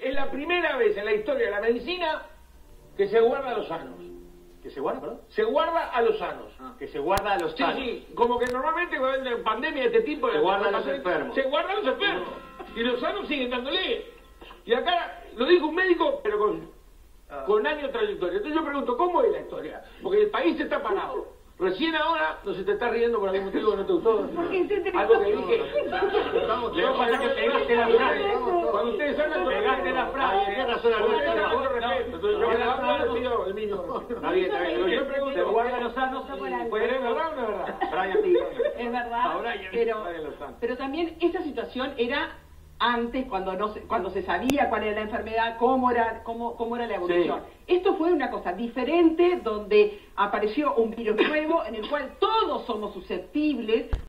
Es la primera vez en la historia de la medicina que se guarda a los sanos. ¿Que se guarda, perdón? Se guarda a los sanos. Que se guarda a los sanos. Sí, como que normalmente cuando hay pandemia de este tipo... Se guarda a los enfermos. Se guarda a los enfermos. Y los sanos siguen dándole. Y acá lo dijo un médico, pero con años de trayectoria. Entonces yo pregunto, ¿cómo es la historia? Porque el país está parado. Recién ahora no se te está riendo por algún motivo que no te gustó. Algo que dije. Le pasa que pegaste la frase. Cuando ustedes hablan, pegaste la frase. ¿Qué razón Entonces yo hablo el mismo. Está bien, está bien. Yo pregunto, ¿se guarda los sanos? ¿Es verdad o no es verdad? Brian, dígame. Es verdad, pero también esta situación era antes, cuando se sabía cuál era la enfermedad, cómo era la evolución. Sí. Esto fue una cosa diferente, donde apareció un virus nuevo en el cual todos somos susceptibles